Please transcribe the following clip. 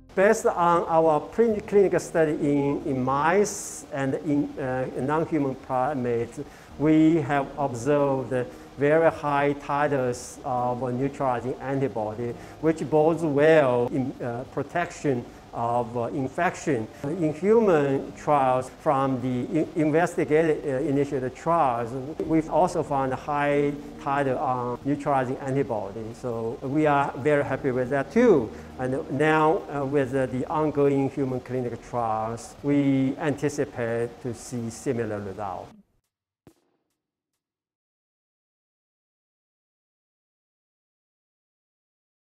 Based on our preclinical study in mice and in non-human primates, we have observed very high titers of neutralizing antibody, which bodes well in protection of infection. In human trials from the investigator-initiated trials, we've also found a high titer on neutralizing antibody. So we are very happy with that too. And now with the ongoing human clinical trials, we anticipate to see similar results.